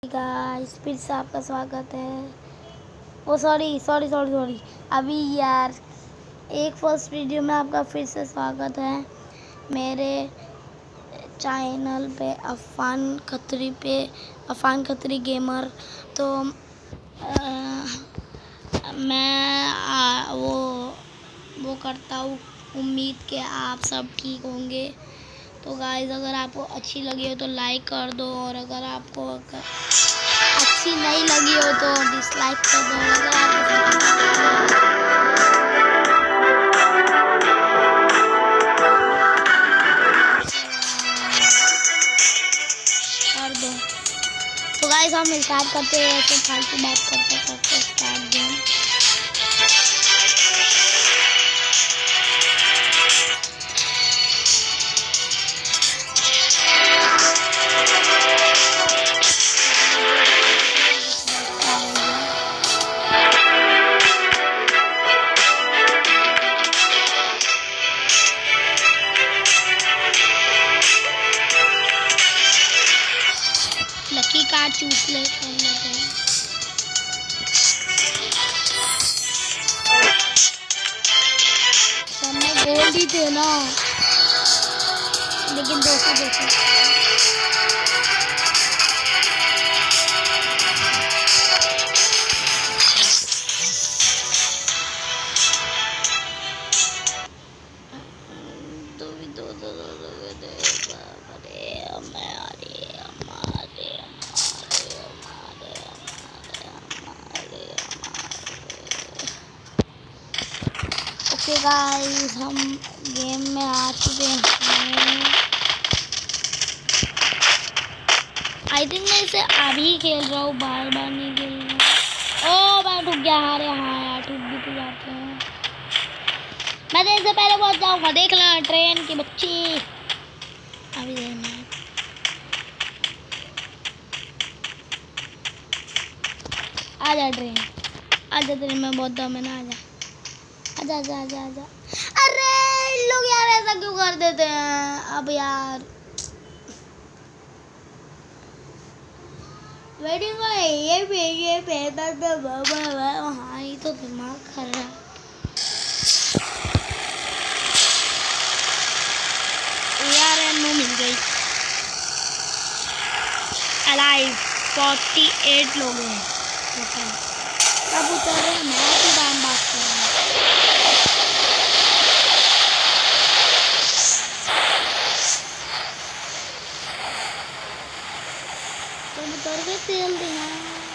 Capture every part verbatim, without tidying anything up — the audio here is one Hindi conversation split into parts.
गाइस फिर से आपका स्वागत है। Oh sorry sorry sorry sorry अभी यार एक फर्स्ट वीडियो में आपका फिर से स्वागत है मेरे चैनल पे अफान खत्री पे अफान खत्री गेमर। तो आ, मैं आ, वो वो करता हूँ उम्मीद कि आप सब ठीक होंगे। तो गाइस अगर आपको अच्छी लगी हो तो लाइक कर दो, और अगर आपको अच्छी नहीं लगी हो तो डिसलाइक कर दो। अगर आपको कर दो। तो गाइस हम स्टार्ट करते हैं, ऐसे फालतू बात करते करते स्टार्ट गेम। लकी कार्ड चूस ले कर लेते हैं। सब में गोल्ड ही थे ना, लेकिन दो सौ दो सौ दो दो दो दो ओके गाइस हम गेम में आ चुके हैं। आई थिंक मैं इसे अभी खेल रहा हूँ, बार बार नहीं खेल रहा। ओ मैं ठुक गया। अरे हाँ यार ठुक भी तो जाते हैं। मैं तो इससे पहले पहुंच जाऊंगा, देख ला ट्रेन की बच्ची। अभी देखना आजा ट्रेन, आजा ट्रेन में बहुत दम है ना। आजा आजा आजा आजा आजा। अरे इन लोग यार ऐसा क्यों कर देते हैं अब यार। वेटिंग ये पे ये पे हाँ ये तो दिमाग खराब है। यार एमओ मिल गई। अलाइव फोर्टी एट लोग हैं। अब उतर रहे हैं, मैं तो दाम बात कर रहा हूँ। उतर के तेल देना।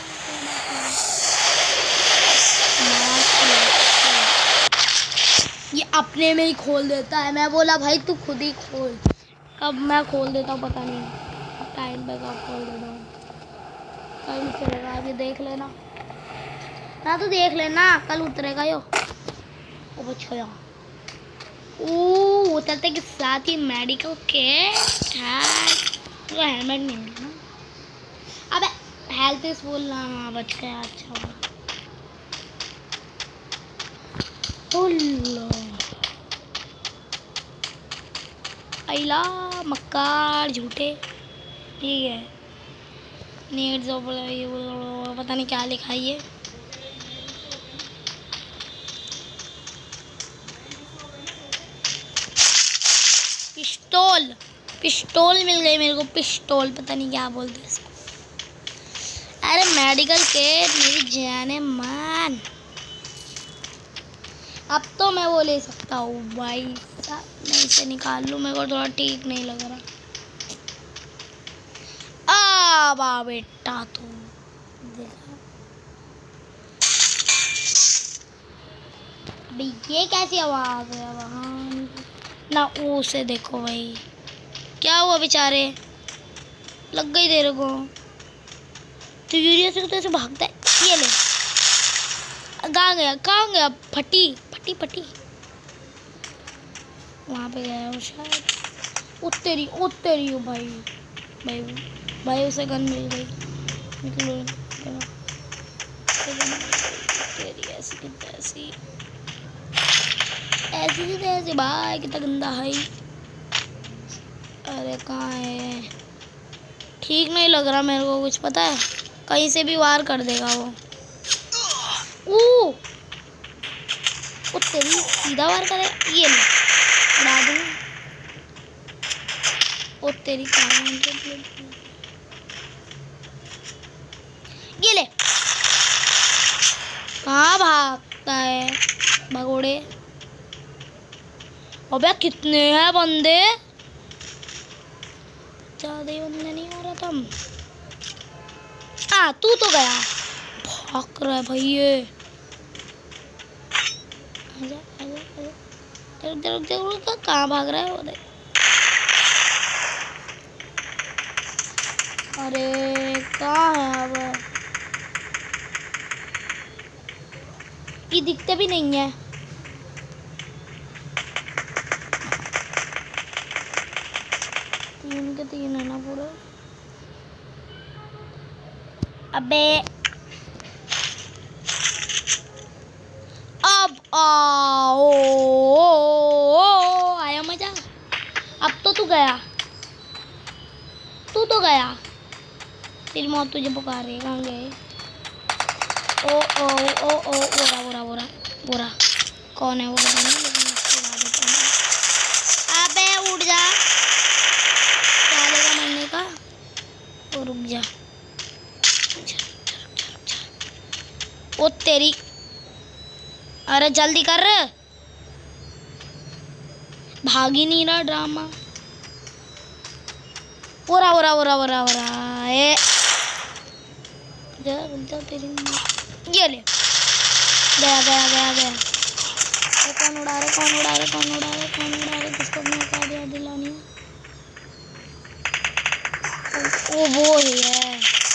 ये अपने में ही खोल देता है। मैं बोला भाई तू खुद ही खोल, कब मैं खोल देता हूँ पता नहीं। टाइम पे कब खोल देता हूँ, कल उतरेगा। अभी देख लेना ना, तो देख लेना कल उतरेगा यो। ओ बच्चा ओ उतरते के साथ ही मेडिकल किट है, तो हेलमेट नहीं मिला ना। अबे हेल्थ इस बोलना। हाँ बच गया। अच्छा अला मक्कार झूठे। ठीक है नीट जो पता नहीं क्या लिखा है ये। पिस्तौल पिस्तौल मिल गई मेरे को। पिस्तौल पता नहीं क्या बोलते हैं इसको। अरे मेडिकल किट मेरी जाने मान। अब तो मैं वो ले सकता हूँ भाई। मैं इसे निकाल लूँ, मेरे को थोड़ा ठीक नहीं लग रहा। आ बा बेटा तू देखा अभी ये कैसी आवाज है वहाँ ना। वो से देखो भाई क्या हुआ बेचारे, लग गई तेरे को। तो यूरिया से तो ऐसे भागता है। ये ले कहाँ गया कहाँ गया। फटी फटी फटी वहाँ पे गया वो शायद। उत्तरी उत्तरी हो भाई भाई भाई उसे गन मिल गई। निकलो तेरी ऐसी की तैसी ऐसी की तैसी भाई कितना गंदा है। अरे कहाँ है। ठीक नहीं लग रहा मेरे को कुछ, पता है कहीं से भी वार कर देगा वो। ओ वो तेरी सीधा वार करे, ये ले उड़ा दूँ। ओ तेरी कहाँ, ये ले, कहाँ भागता है भगोड़े। अबे कितने हैं बंदे, ज्यादा ही बंदे नहीं हो रहा तुम। आ तू तो गया, भाग रहा है भाई ये। आजा आजा आजा, रुक जा रुक जा रुक जा, कहाँ भाग रहा है वो देख। अरे कहाँ है अब, ये दिखते भी नहीं है। तीन के तीन है ना पूरे। अबे अब आओ, आया मजा। अब तो तू गया, तू तो गया, तेरी मौत तुझे पुकार रही है। कहाँ गए? ओ ओ ओ ओ बोरा बोरा बोरा बोरा, कौन है वो पता नहीं, लेकिन उसको ला देता हूँ। अबे उठ जा, क्या देगा मरने का। ओ रुक जा, ओ तेरी, अरे जल्दी कर, भाग ही नहीं रहा ड्रामा। बोरा बोरा बोरा बोरा बोरा, ए जा जा तेरी, ये ले, गया गया गया गया। तो कौन उड़ा रहे कौन उड़ा रहे कौन उड़ा रहे कौन उड़ा रहे किसको अपने उठा दिया दिलानी। ओ वो ही है,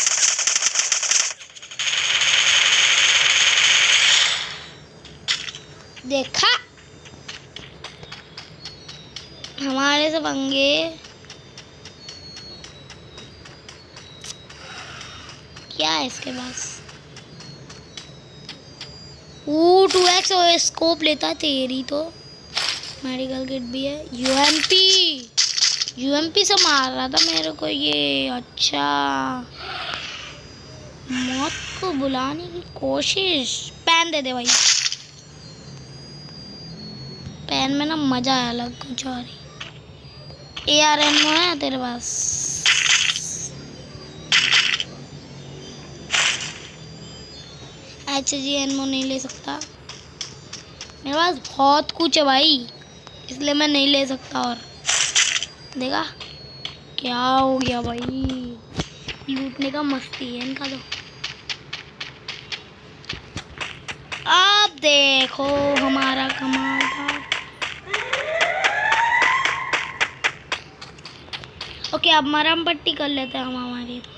देखा हमारे से पंगे। क्या है इसके पास, ओ टू एक्स स्कोप लेता है तेरी तो। मेडिकल किट भी है, यूएमपी, यूएमपी से मार रहा था मेरे को ये। अच्छा, मौत को बुलाने की कोशिश। पेन दे दे भाई, पेन में ना मजा है अलग कुछ और ही। ए आर एम है तेरे पास? एच जी एनमो नहीं ले सकता, मेरे पास बहुत कुछ है भाई, इसलिए मैं नहीं ले सकता। और देखा क्या हो गया भाई, लूटने का मस्ती है इनका तो। अब देखो हमारा कमाल था। ओके अब मरहम पट्टी कर लेते हैं हम हमारी थोड़ी।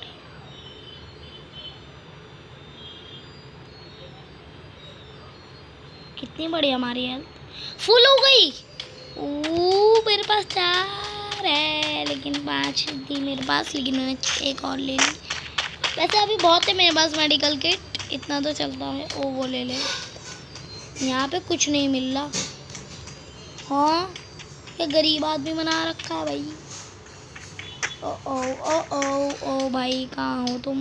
कितनी बड़ी हमारी हेल्थ फुल हो गई। ओ मेरे पास चार है लेकिन पांच थी मेरे पास, लेकिन मैंने एक और ले ली। वैसे अभी बहुत है मेरे पास मेडिकल किट, इतना तो चलता है। ओ वो ले ले, यहाँ पे कुछ नहीं मिल रहा। हाँ ये गरीब आदमी बना रखा है भाई। ओ ओ ओ ओ ओ भाई कहाँ हो तुम?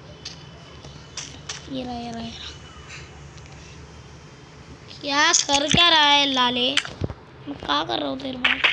ये रहा ये रहा, ये रहा। क्या कर क्या रहा है लाले? मैं क्या कर रहा हूँ तेरे पास?